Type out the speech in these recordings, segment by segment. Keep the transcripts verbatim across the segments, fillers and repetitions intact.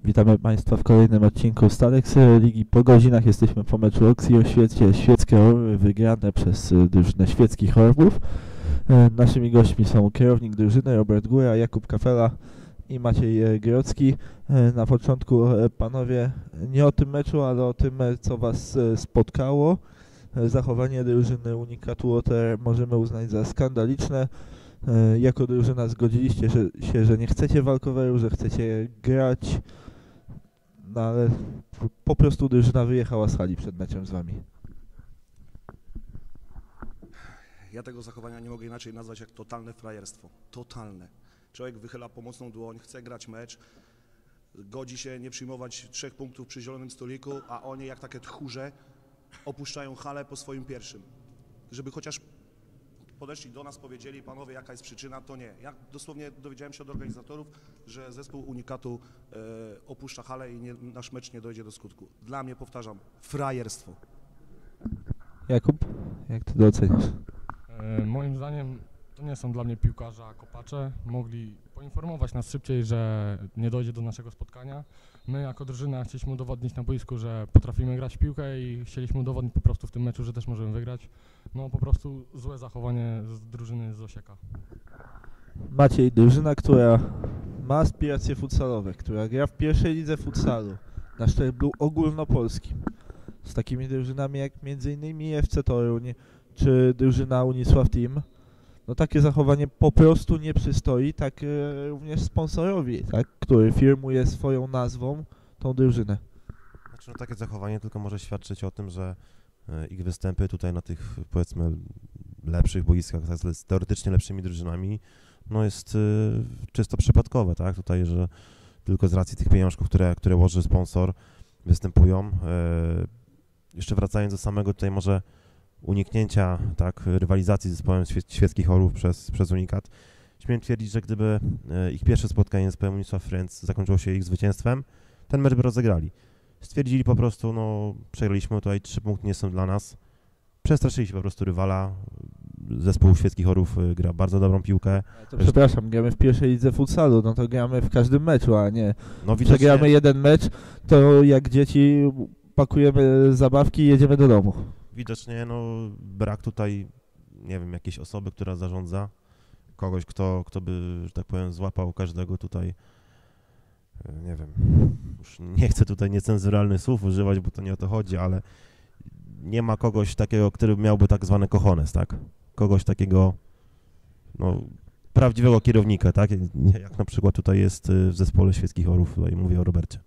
Witamy Państwa w kolejnym odcinku Stalex Ligi. Po godzinach jesteśmy po meczu Oxy Oświecie. Świeckie Orły wygrane przez drużynę Świeckich Orłów. Naszymi gośćmi są kierownik drużyny Robert Góra, Jakub Kafela i Maciej Grodzki. Na początku, panowie, nie o tym meczu, ale o tym, co was spotkało. Zachowanie drużyny Unikatu Water możemy uznać za skandaliczne. Jako drużyna zgodziliście że, się, że nie chcecie walkoweru, że chcecie grać, no ale po prostu drużyna wyjechała z hali przed meczem z wami. Ja tego zachowania nie mogę inaczej nazwać jak totalne frajerstwo. Totalne. Człowiek wychyla pomocną dłoń, chce grać mecz, godzi się nie przyjmować trzech punktów przy zielonym stoliku, a oni jak takie tchórze opuszczają halę po swoim pierwszym. Żeby chociaż podeszli do nas, powiedzieli, panowie, jaka jest przyczyna, to nie. Ja dosłownie dowiedziałem się od organizatorów, że zespół Unikatu e, opuszcza halę i nie, nasz mecz nie dojdzie do skutku. Dla mnie, powtarzam, frajerstwo. Jakub, jak ty to oceniasz? E, moim zdaniem to nie są dla mnie piłkarze, a kopacze. Mogli poinformować nas szybciej, że nie dojdzie do naszego spotkania. My jako drużyna chcieliśmy udowodnić na boisku, że potrafimy grać w piłkę i chcieliśmy udowodnić po prostu w tym meczu, że też możemy wygrać. No po prostu złe zachowanie z drużyny z Osieka. Maciej, drużyna, która ma aspiracje futsalowe, która gra w pierwszej lidze futsalu na szczeblu ogólnopolskim, z takimi drużynami jak między innymi F C Toruń czy drużyna Unisław Team, no takie zachowanie po prostu nie przystoi, tak e, również sponsorowi, tak, który firmuje swoją nazwą tą drużynę. Znaczy, no, takie zachowanie tylko może świadczyć o tym, że e, ich występy tutaj na tych, powiedzmy, lepszych boiskach, tak, z teoretycznie lepszymi drużynami, no jest e, czysto przypadkowe, tak, tutaj, że tylko z racji tych pieniążków, które, które łoży sponsor, występują. E, jeszcze wracając do samego tutaj może uniknięcia, tak, rywalizacji z zespołem Świeckich Orłów przez, przez Unikat. Śmiem twierdzić, że gdyby e, ich pierwsze spotkanie z zespołem Unisław Friends zakończyło się ich zwycięstwem, ten mecz by rozegrali. Stwierdzili po prostu, no przegraliśmy tutaj, trzy punkty nie są dla nas. Przestraszyli się po prostu rywala. Zespół Świeckich Orłów y, gra bardzo dobrą piłkę. To przepraszam, gramy w pierwszej lidze futsalu, no to gramy w każdym meczu, a nie no, widocznie... przegramy jeden mecz, to jak dzieci pakujemy zabawki i jedziemy do domu. Widocznie no, brak tutaj, nie wiem, jakiejś osoby, która zarządza, kogoś, kto, kto by, że tak powiem, złapał każdego tutaj, nie wiem, już nie chcę tutaj niecenzuralnych słów używać, bo to nie o to chodzi, ale nie ma kogoś takiego, który miałby tak zwane cojones, tak? Kogoś takiego, no, prawdziwego kierownika, tak? Jak na przykład tutaj jest w zespole Świeckich Orłów, tutaj mówię o Robercie.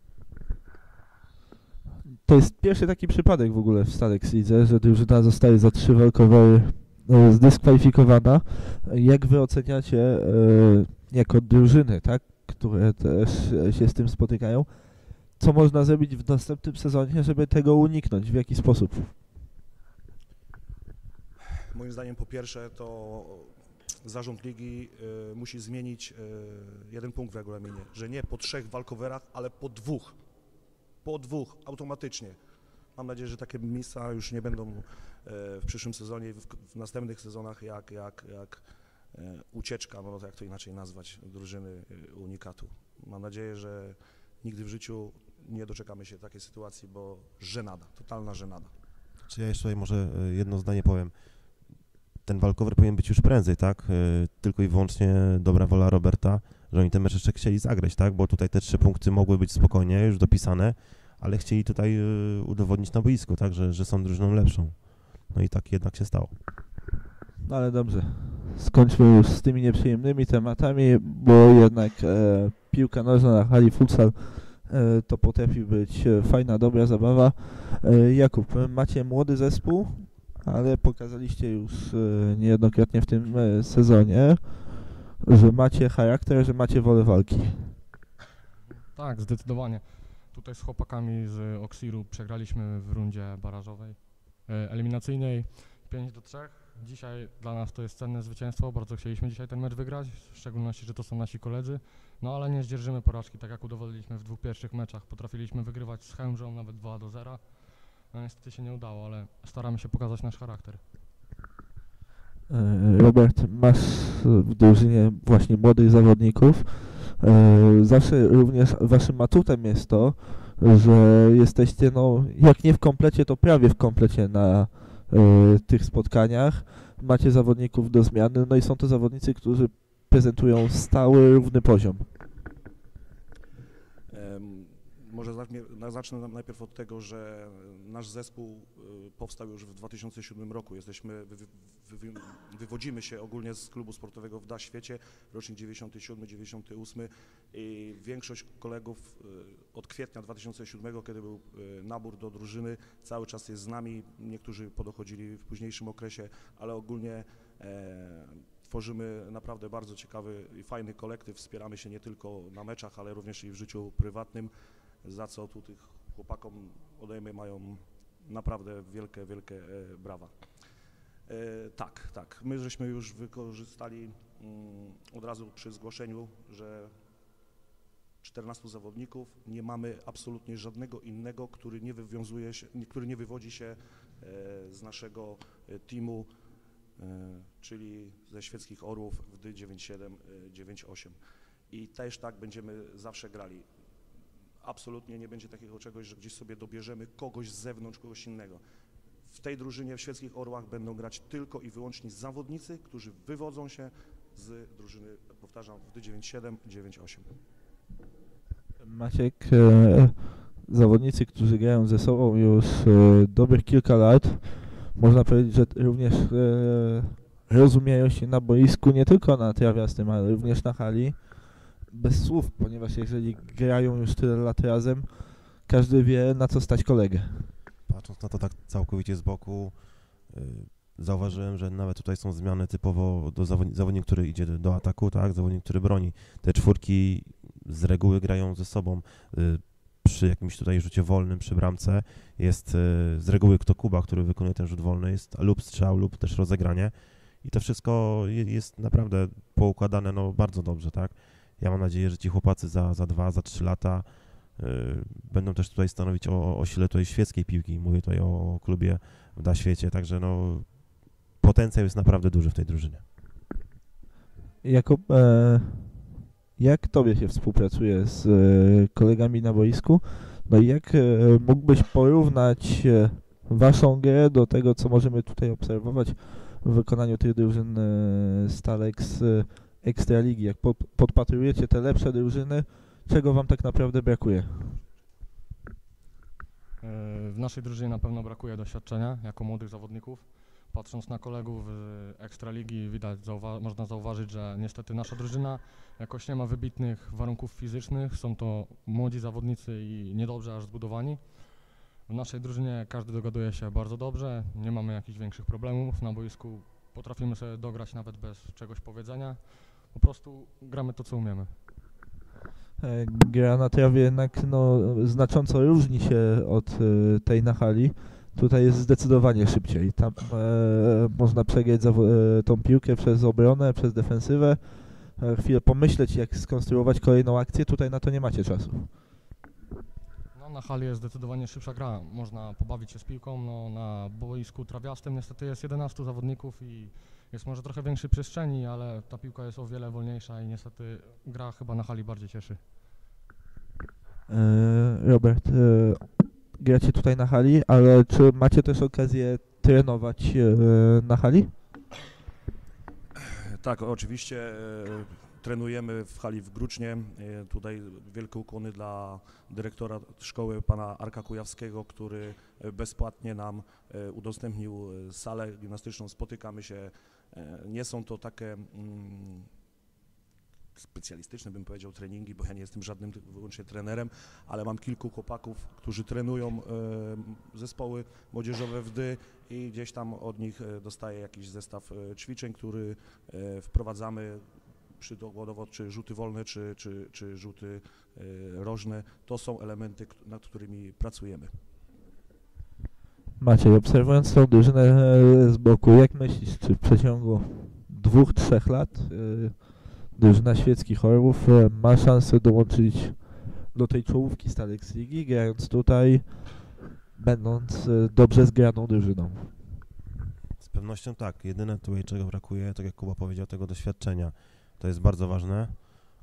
To jest pierwszy taki przypadek w ogóle w Stalex Lidze, że drużyna zostaje za trzy walkowery zdyskwalifikowana. Jak wy oceniacie e, jako drużyny, tak, które też się z tym spotykają, co można zrobić w następnym sezonie, żeby tego uniknąć? W jaki sposób? Moim zdaniem po pierwsze to zarząd ligi y, musi zmienić y, jeden punkt w regulaminie, że nie po trzech walkowerach, ale po dwóch. Po dwóch, automatycznie. Mam nadzieję, że takie miejsca już nie będą y, w przyszłym sezonie i w, w następnych sezonach jak, jak, jak y, ucieczka, no jak to inaczej nazwać, drużyny y, Unikatu. Mam nadzieję, że nigdy w życiu nie doczekamy się takiej sytuacji, bo żenada, totalna żenada. Czy ja jeszcze tutaj może jedno zdanie powiem. Ten walkover powinien być już prędzej, tak? Tylko i wyłącznie dobra wola Roberta, że oni ten mecz jeszcze chcieli zagrać, tak? Bo tutaj te trzy punkty mogły być spokojnie już dopisane, ale chcieli tutaj udowodnić na boisku, tak? Że, że są drużyną lepszą. No i tak jednak się stało. No ale dobrze, skończmy już z tymi nieprzyjemnymi tematami, bo jednak e, piłka nożna na hali futsal e, to potrafi być e, fajna, dobra zabawa. E, Jakub, macie młody zespół, ale pokazaliście już e, niejednokrotnie w tym e, sezonie, że macie charakter, że macie wolę walki. Tak, zdecydowanie. Tutaj z chłopakami z Oxiru przegraliśmy w rundzie barażowej, e, eliminacyjnej pięć do trzech. Dzisiaj dla nas to jest cenne zwycięstwo, bardzo chcieliśmy dzisiaj ten mecz wygrać, w szczególności, że to są nasi koledzy, no ale nie zdzierżymy porażki, tak jak udowodniliśmy w dwóch pierwszych meczach. Potrafiliśmy wygrywać z Chełmżą nawet dwa do zera, no niestety się nie udało, ale staramy się pokazać nasz charakter. Robert, masz w drużynie właśnie młodych zawodników, E, zawsze również waszym atutem jest to, że jesteście, no, jak nie w komplecie, to prawie w komplecie na e, tych spotkaniach. Macie zawodników do zmiany, no i są to zawodnicy, którzy prezentują stały, równy poziom. Em, Może zacznę- zacznę najpierw od tego, że nasz zespół y, powstał już w dwa tysiące siódmym roku. Jesteśmy, wy, wy, wy, wywodzimy się ogólnie z klubu sportowego w D A Świecie, rocznik dziewięćdziesiąty siódmy dziewięćdziesiąty ósmy i większość kolegów y, od kwietnia dwa tysiące siódmego, kiedy był y, nabór do drużyny, cały czas jest z nami. Niektórzy podochodzili w późniejszym okresie, ale ogólnie e, tworzymy naprawdę bardzo ciekawy i fajny kolektyw. Wspieramy się nie tylko na meczach, ale również i w życiu prywatnym, za co tu tych chłopakom odejmy mają naprawdę wielkie, wielkie e, brawa. E, tak, tak, my żeśmy już wykorzystali mm, od razu przy zgłoszeniu, że czternastu zawodników, nie mamy absolutnie żadnego innego, który nie wywiązuje się, który nie wywodzi się e, z naszego e, teamu, e, czyli ze Świeckich Orłów w D dziewięćdziesiąt siedem dziewięćdziesiąt osiem. I też tak będziemy zawsze grali. Absolutnie nie będzie takiego czegoś, że gdzieś sobie dobierzemy kogoś z zewnątrz, kogoś innego. W tej drużynie w Świeckich Orłach będą grać tylko i wyłącznie zawodnicy, którzy wywodzą się z drużyny, powtarzam, w D dziewięćdziesiąt siedem dziewięćdziesiąt osiem. Maciek, e, zawodnicy, którzy grają ze sobą już e, dobrych kilka lat, można powiedzieć, że również e, rozumieją się na boisku, nie tylko na trawiastym, ale również na hali. Bez słów, ponieważ jeżeli grają już tyle lat razem, każdy wie, na co stać kolegę. Patrząc na to tak całkowicie z boku, y, zauważyłem, że nawet tutaj są zmiany typowo do zawodnika, zawodnik, który idzie do, do ataku, tak, zawodnik, który broni. Te czwórki z reguły grają ze sobą. Y, przy jakimś tutaj rzucie wolnym, przy bramce jest y, z reguły kto Kuba, który wykonuje ten rzut wolny, jest lub strzał, lub też rozegranie. I to wszystko je, jest naprawdę poukładane no, bardzo dobrze, tak. Ja mam nadzieję, że ci chłopacy za, za dwa, za trzy lata y, będą też tutaj stanowić o, o sile tutaj świeckiej piłki. Mówię tutaj o klubie w D A Świecie, także no potencjał jest naprawdę duży w tej drużynie. Jakub, e, jak tobie się współpracuje z e, kolegami na boisku? No i jak e, mógłbyś porównać e, waszą grę do tego, co możemy tutaj obserwować w wykonaniu tych drużyn e, Stalex e, Ekstraligi? Jak pod, podpatrujecie te lepsze drużyny, czego wam tak naprawdę brakuje? W naszej drużynie na pewno brakuje doświadczenia jako młodych zawodników. Patrząc na kolegów z Ekstraligi widać, zauwa- można zauważyć, że niestety nasza drużyna jakoś nie ma wybitnych warunków fizycznych. Są to młodzi zawodnicy i niedobrze aż zbudowani. W naszej drużynie każdy dogaduje się bardzo dobrze, nie mamy jakichś większych problemów. Na boisku potrafimy sobie dograć nawet bez czegoś powiedzenia. Po prostu gramy to, co umiemy. E, Gra na trawie jednak no, znacząco różni się od e, tej na hali. Tutaj jest zdecydowanie szybciej. Tam e, można przegrać zawo- e, tą piłkę przez obronę, przez defensywę, e, chwilę pomyśleć, jak skonstruować kolejną akcję. Tutaj na to nie macie czasu. No, na hali jest zdecydowanie szybsza gra. Można pobawić się z piłką. No, na boisku trawiastym niestety jest jedenastu zawodników i jest może trochę większej przestrzeni, ale ta piłka jest o wiele wolniejsza i niestety gra chyba na hali bardziej cieszy. E, Robert, e, gracie tutaj na hali, ale czy macie też okazję trenować e, na hali? Tak, oczywiście e, trenujemy w hali w Grucznie. E, tutaj wielkie ukłony dla dyrektora szkoły, pana Arka Kujawskiego, który e, bezpłatnie nam e, udostępnił e, salę gimnastyczną. Spotykamy się. E, nie są to takie mm, specjalistyczne, bym powiedział, treningi, bo ja nie jestem żadnym wyłącznie trenerem, ale mam kilku chłopaków, którzy trenują e, zespoły młodzieżowe w D i gdzieś tam od nich e, dostaję jakiś zestaw e, ćwiczeń, który e, wprowadzamy przykładowo, czy rzuty wolne, czy, czy, czy rzuty e, rożne. To są elementy, k- nad którymi pracujemy. Maciej, obserwując tą drużynę e, z boku, jak myślisz, czy w przeciągu dwóch, trzech lat e, drużyna Świeckich Orłów e, ma szansę dołączyć do tej czołówki Stalex Ligi, grając tutaj, będąc e, dobrze zgraną drużyną? Z pewnością tak. Jedyne tutaj, czego brakuje, tak jak Kuba powiedział, tego doświadczenia. To jest bardzo ważne.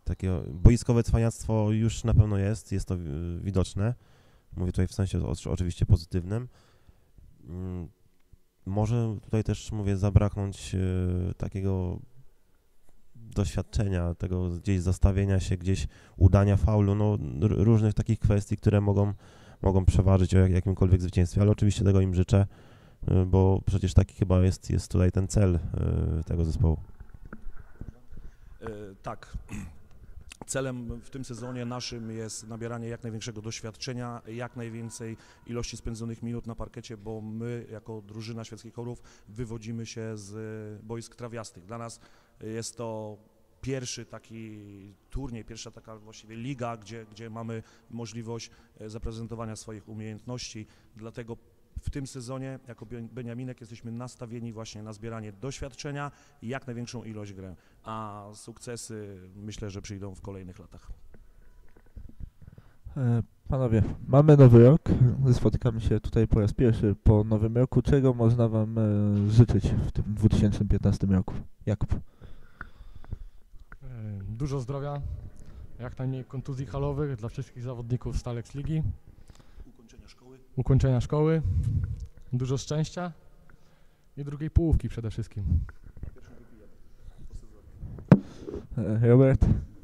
Takiego boiskowe cwaniactwo już na pewno jest, jest to y, widoczne. Mówię tutaj w sensie o, oczywiście pozytywnym. Mm, może tutaj też, mówię, zabraknąć y, takiego doświadczenia, tego gdzieś zastawienia się, gdzieś udania faulu, no r- różnych takich kwestii, które mogą, mogą przeważyć o jak, jakimkolwiek zwycięstwie, ale oczywiście tego im życzę, y, bo przecież taki chyba jest, jest tutaj ten cel y, tego zespołu. E, tak. Celem w tym sezonie naszym jest nabieranie jak największego doświadczenia, jak najwięcej ilości spędzonych minut na parkecie, bo my jako drużyna Świeckich Chorów wywodzimy się z boisk trawiastych. Dla nas jest to pierwszy taki turniej, pierwsza taka właściwie liga, gdzie, gdzie mamy możliwość zaprezentowania swoich umiejętności, dlatego w tym sezonie jako Beniaminek jesteśmy nastawieni właśnie na zbieranie doświadczenia i jak największą ilość grę, a sukcesy myślę, że przyjdą w kolejnych latach. E, Panowie, mamy nowy rok, spotykamy się tutaj po raz pierwszy po nowym roku. Czego można Wam e, życzyć w tym dwa tysiące piętnastym roku? Jakub? E, Dużo zdrowia, jak najmniej kontuzji halowych dla wszystkich zawodników Stalex Ligi. Ukończenia szkoły. Ukończenia szkoły, dużo szczęścia i drugiej połówki przede wszystkim. E, Robert?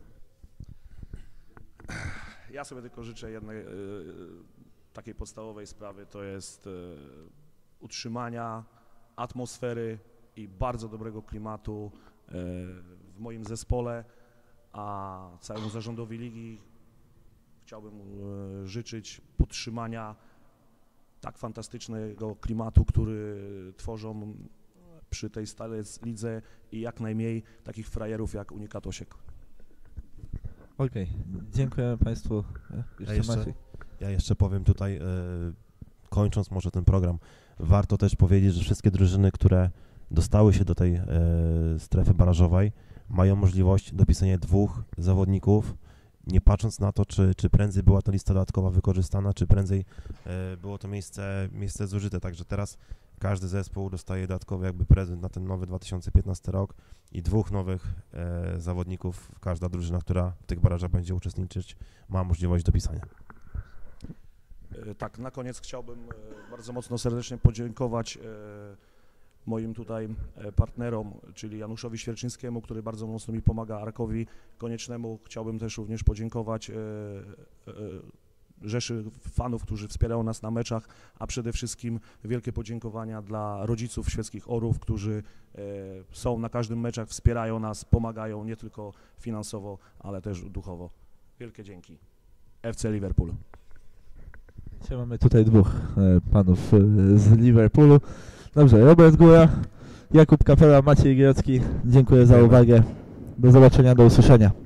Ja sobie tylko życzę jednej y, takiej podstawowej sprawy, to jest y, utrzymania atmosfery i bardzo dobrego klimatu y, w moim zespole, a całemu zarządowi ligi chciałbym y, życzyć podtrzymania tak fantastycznego klimatu, który tworzą przy tej Stalex Lidze i jak najmniej takich frajerów jak Unikat Osiek. Okej, dziękujemy Państwu. E, Ja jeszcze, Maciej. ja jeszcze powiem tutaj, e, kończąc może ten program, warto też powiedzieć, że wszystkie drużyny, które dostały się do tej e, strefy barażowej, mają możliwość dopisania dwóch zawodników, nie patrząc na to, czy, czy prędzej była ta lista dodatkowa wykorzystana, czy prędzej e, było to miejsce, miejsce zużyte. Także teraz każdy zespół dostaje dodatkowy jakby prezent na ten nowy dwa tysiące piętnasty rok i dwóch nowych e, zawodników. Każda drużyna, która w tych barażach będzie uczestniczyć, ma możliwość dopisania. E, Tak, na koniec chciałbym e, bardzo mocno serdecznie podziękować e, moim tutaj e, partnerom, czyli Januszowi Świerczyńskiemu, który bardzo mocno mi pomaga, Arkowi Koniecznemu. Chciałbym też również podziękować e, e, rzeszy fanów, którzy wspierają nas na meczach, a przede wszystkim wielkie podziękowania dla rodziców Świeckich Orłów, którzy e, są na każdym meczach, wspierają nas, pomagają nie tylko finansowo, ale też duchowo. Wielkie dzięki. F C Liverpool. Dzisiaj mamy tutaj dwóch e, panów e, z Liverpoolu. Dobrze, Robert Góra, Jakub Kapela, Maciej Gierocki. Dziękuję za uwagę. Do zobaczenia, do usłyszenia.